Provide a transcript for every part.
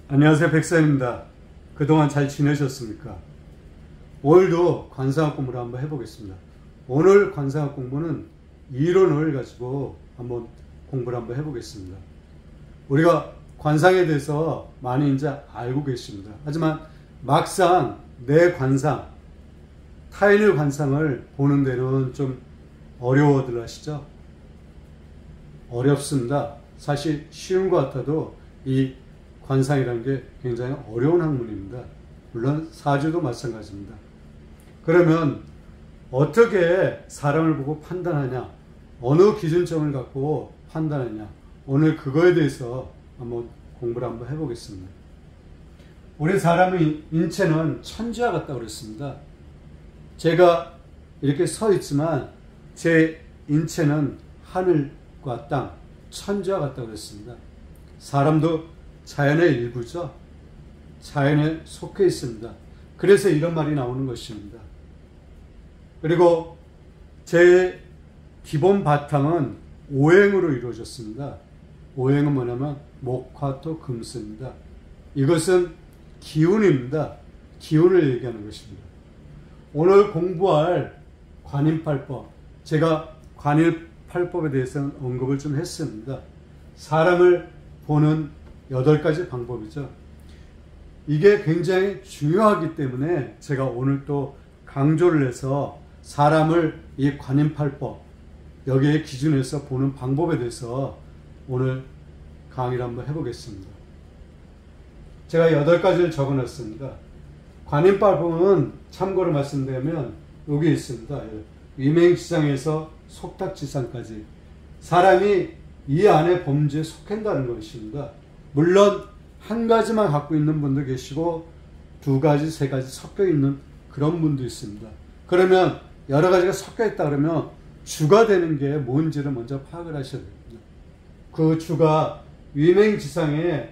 안녕하세요, 백사입니다. 그동안 잘 지내셨습니까? 오늘도 관상학 공부를 한번 해보겠습니다. 오늘 관상학 공부는 이론을 가지고 한번 공부를 한번 해보겠습니다. 우리가 관상에 대해서 많이 이제 알고 계십니다. 하지만 막상 내 관상, 타인의 관상을 보는 데는 좀 어려워들 하시죠? 어렵습니다. 사실 쉬운 것 같아도 이 관상이라는 게 굉장히 어려운 학문입니다. 물론 사주도 마찬가지입니다. 그러면 어떻게 사람을 보고 판단하냐, 어느 기준점을 갖고 판단하냐, 오늘 그거에 대해서 한번 공부를 한번 해보겠습니다. 우리 사람의 인체는 천지와 같다고 그랬습니다. 제가 이렇게 서 있지만 제 인체는 하늘과 땅, 천지와 같다고 그랬습니다. 사람도 자연의 일부죠. 자연에 속해 있습니다. 그래서 이런 말이 나오는 것입니다. 그리고 제 기본 바탕은 오행으로 이루어졌습니다. 오행은 뭐냐면 목화토 금수입니다. 이것은 기운입니다. 기운을 얘기하는 것입니다. 오늘 공부할 관인팔법, 제가 관인팔법에 대해서는 언급을 좀 했습니다. 사람을 보는 8가지 방법이죠. 이게 굉장히 중요하기 때문에 제가 오늘 또 강조를 해서 사람을 이 관인팔법, 여기에 기준해서 보는 방법에 대해서 오늘 강의를 한번 해보겠습니다. 제가 8가지를 적어놨습니다. 관인팔법은 참고로 말씀드리면 여기 있습니다. 위맹지상에서 속닥지상까지 사람이 이 안에 범주에 속한다는 것입니다. 물론 한 가지만 갖고 있는 분도 계시고 2가지, 3가지 섞여 있는 그런 분도 있습니다. 그러면 여러 가지가 섞여 있다 그러면 주가 되는 게 뭔지를 먼저 파악을 하셔야 됩니다. 그 주가 위맹지상에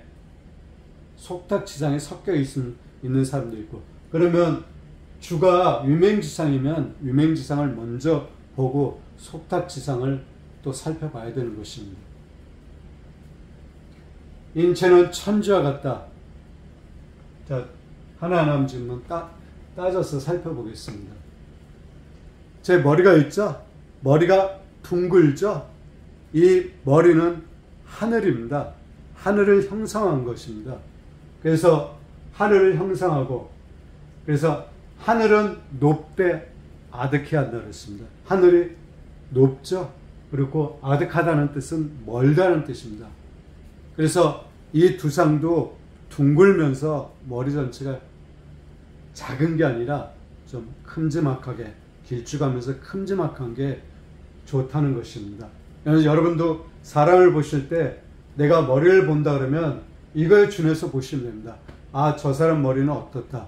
속닥지상에 섞여 있는 사람도 있고, 그러면 주가 위맹지상이면 위맹지상을 먼저 보고 속닥지상을 또 살펴봐야 되는 것입니다. 인체는 천지와 같다. 자, 하나하나 지금 따져서 살펴보겠습니다. 제 머리가 있죠? 머리가 둥글죠? 이 머리는 하늘입니다. 하늘을 형성한 것입니다. 그래서 하늘을 형성하고, 그래서 하늘은 높되 아득해 한다 그랬습니다. 하늘이 높죠? 그리고 아득하다는 뜻은 멀다는 뜻입니다. 그래서 이 두상도 둥글면서 머리 전체가 작은 게 아니라 좀 큼지막하게 길쭉하면서 큼지막한 게 좋다는 것입니다. 그래서 여러분도 사람을 보실 때 내가 머리를 본다 그러면 이거에 준해서 보시면 됩니다. 아, 저 사람 머리는 어떻다.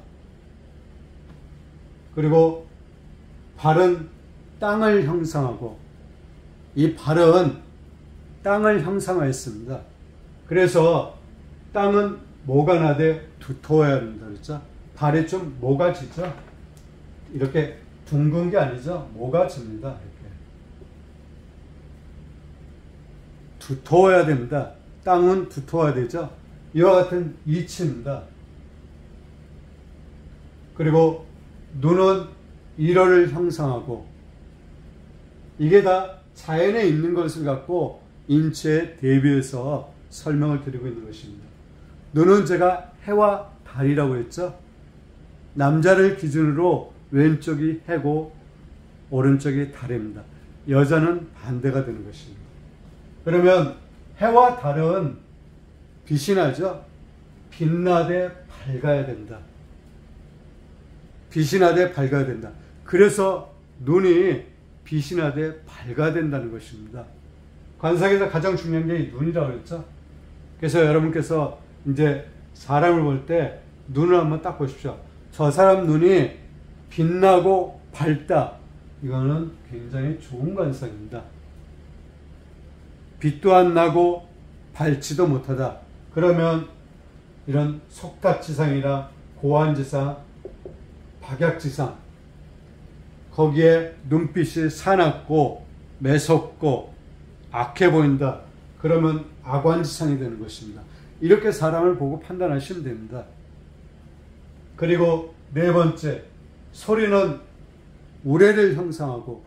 그리고 발은 땅을 형성하고, 이 발은 땅을 형성하였습니다. 그래서 땅은 뭐가 나되 두터워야 된다 그랬죠. 발이 좀 모가지죠. 이렇게 둥근 게 아니죠. 모가집니다. 이렇게 두터워야 됩니다. 땅은 두터워야 되죠. 이와 같은 이치입니다. 그리고 눈은 일월을 형성하고, 이게 다 자연에 있는 것을 갖고 인체에 대비해서 설명을 드리고 있는 것입니다. 눈은 제가 해와 달이라고 했죠. 남자를 기준으로 왼쪽이 해고 오른쪽이 달입니다. 여자는 반대가 되는 것입니다. 그러면 해와 달은 빛이 나죠. 빛나되 밝아야 된다. 빛이 나되 밝아야 된다. 그래서 눈이 빛이 나되 밝아야 된다는 것입니다. 관상에서 가장 중요한 게 눈이라고 했죠. 그래서 여러분께서 이제 사람을 볼 때 눈을 한번 딱 보십시오. 저 사람 눈이 빛나고 밝다. 이거는 굉장히 좋은 관상입니다. 빛도 안 나고 밝지도 못하다. 그러면 이런 속닥지상이나 고환지상, 박약지상, 거기에 눈빛이 사납고 매섭고 악해 보인다. 그러면 악관지상이 되는 것입니다. 이렇게 사람을 보고 판단하시면 됩니다. 그리고 네 번째, 소리는 우레를 형상하고,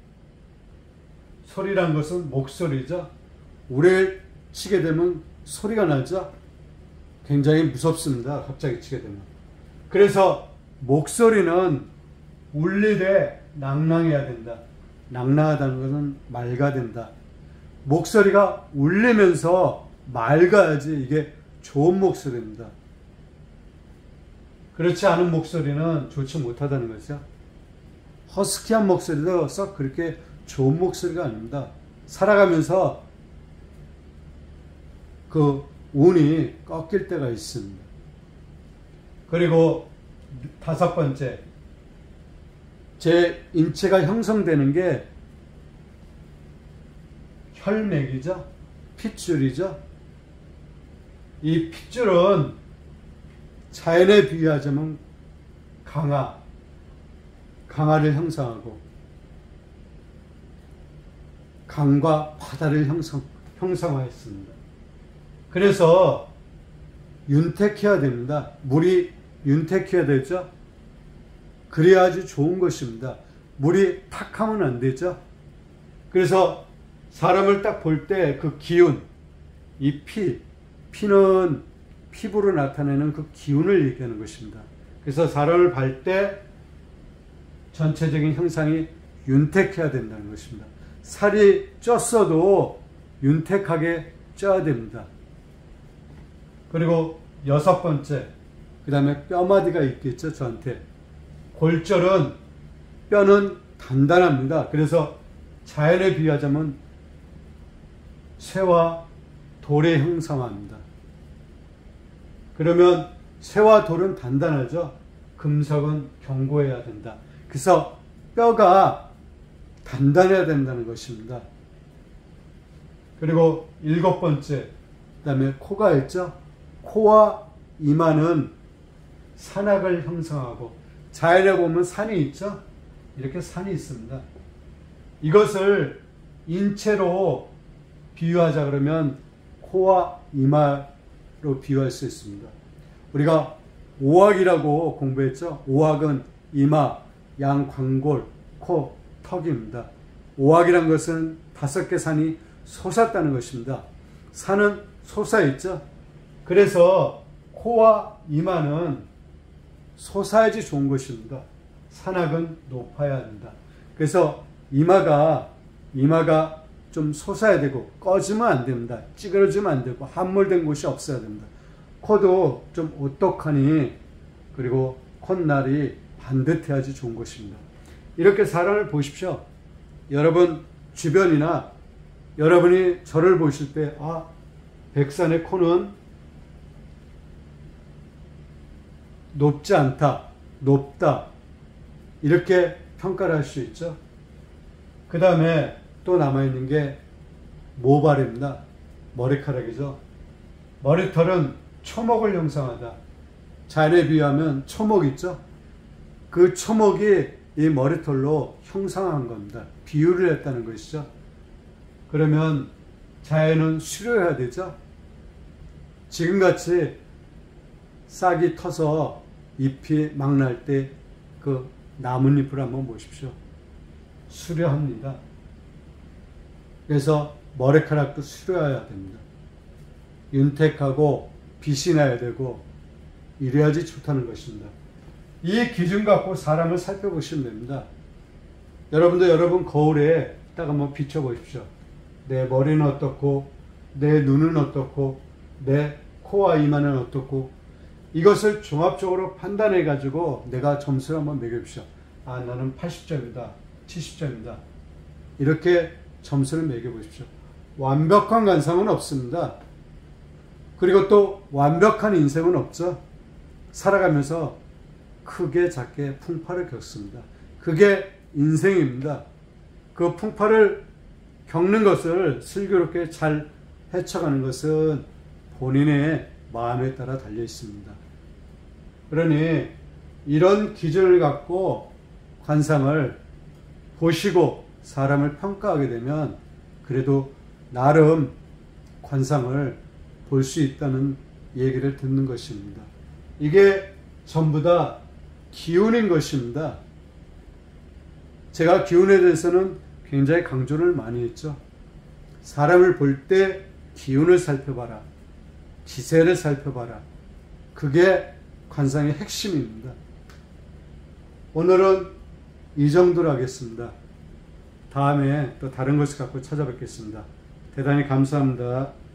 소리란 것은 목소리죠. 우레 치게 되면 소리가 나죠. 굉장히 무섭습니다. 갑자기 치게 되면. 그래서 목소리는 울리되 낭낭해야 된다. 낭낭하다는 것은 맑아야 된다. 목소리가 울리면서 맑아야지 이게 좋은 목소리입니다. 그렇지 않은 목소리는 좋지 못하다는 것이죠. 허스키한 목소리도 썩 그렇게 좋은 목소리가 아닙니다. 살아가면서 그 운이 꺾일 때가 있습니다. 그리고 다섯 번째, 제 인체가 형성되는 게 혈맥이죠. 핏줄이죠. 이 핏줄은 자연에 비유하자면 강화를 형성하고, 강과 바다를 형성하였습니다. 그래서 윤택해야 됩니다. 물이 윤택해야 되죠. 그래야 아주 좋은 것입니다. 물이 탁하면 안 되죠. 그래서 사람을 딱 볼 때 그 기운, 이 피는 피부로 나타내는 그 기운을 얘기하는 것입니다. 그래서 사람을 볼 때 전체적인 형상이 윤택해야 된다는 것입니다. 살이 쪘어도 윤택하게 쪄야 됩니다. 그리고 여섯 번째, 그 다음에 뼈마디가 있겠죠, 저한테. 골절은 뼈는 단단합니다. 그래서 자연에 비유하자면 쇠와 돌의 형상합니다. 그러면 쇠와 돌은 단단하죠. 금속은 견고해야 된다. 그래서 뼈가 단단해야 된다는 것입니다. 그리고 일곱 번째, 그 다음에 코가 있죠. 코와 이마는 산악을 형성하고, 자연에 보면 산이 있죠. 이렇게 산이 있습니다. 이것을 인체로 비유하자 그러면 코와 이마로 비유할 수 있습니다. 우리가 오악이라고 공부했죠. 오악은 이마, 양광골, 코, 턱입니다. 오악이란 것은 5개 산이 솟았다는 것입니다. 산은 솟아있죠. 그래서 코와 이마는 솟아야지 좋은 것입니다. 산악은 높아야 한다. 그래서 이마가 좀 솟아야 되고, 꺼지면 안 됩니다. 찌그러지면 안 되고, 함몰된 곳이 없어야 됩니다. 코도 좀 오똑하니, 그리고 콧날이 반듯해야지 좋은 것입니다. 이렇게 사람을 보십시오. 여러분 주변이나 여러분이 저를 보실 때, 백산의 코는 높지 않다, 높다, 이렇게 평가를 할 수 있죠. 그 다음에 또 남아있는 게 모발입니다. 머리카락이죠. 머리털은 초목을 형성하다. 자연에 비유하면 초목 있죠. 그 초목이 이 머리털로 형성한 겁니다. 비유를 했다는 것이죠. 그러면 자연은 수려해야 되죠. 지금같이 싹이 터서 잎이 막 날 때 그 나뭇잎을 한번 보십시오. 수려합니다. 그래서 머리카락도 수려해야 됩니다. 윤택하고 빛이 나야 되고, 이래야지 좋다는 것입니다. 이 기준 갖고 사람을 살펴보시면 됩니다. 여러분도 여러분 거울에 딱 한번 비춰보십시오. 내 머리는 어떻고, 내 눈은 어떻고, 내 코와 이마는 어떻고, 이것을 종합적으로 판단해 가지고 내가 점수를 한번 매겨보십시오. 나는 80점이다, 70점이다. 이렇게 점수를 매겨보십시오. 완벽한 관상은 없습니다. 그리고 또 완벽한 인생은 없죠. 살아가면서 크게 작게 풍파를 겪습니다. 그게 인생입니다. 그 풍파를 겪는 것을 슬기롭게 잘 헤쳐가는 것은 본인의 마음에 따라 달려 있습니다. 그러니 이런 기준을 갖고 관상을 보시고 사람을 평가하게 되면 그래도 나름 관상을 볼 수 있다는 얘기를 듣는 것입니다. 이게 전부 다 기운인 것입니다. 제가 기운에 대해서는 굉장히 강조를 많이 했죠. 사람을 볼 때 기운을 살펴봐라. 기세를 살펴봐라. 그게 관상의 핵심입니다. 오늘은 이 정도로 하겠습니다. 다음에 또 다른 것을 갖고 찾아뵙겠습니다. 대단히 감사합니다.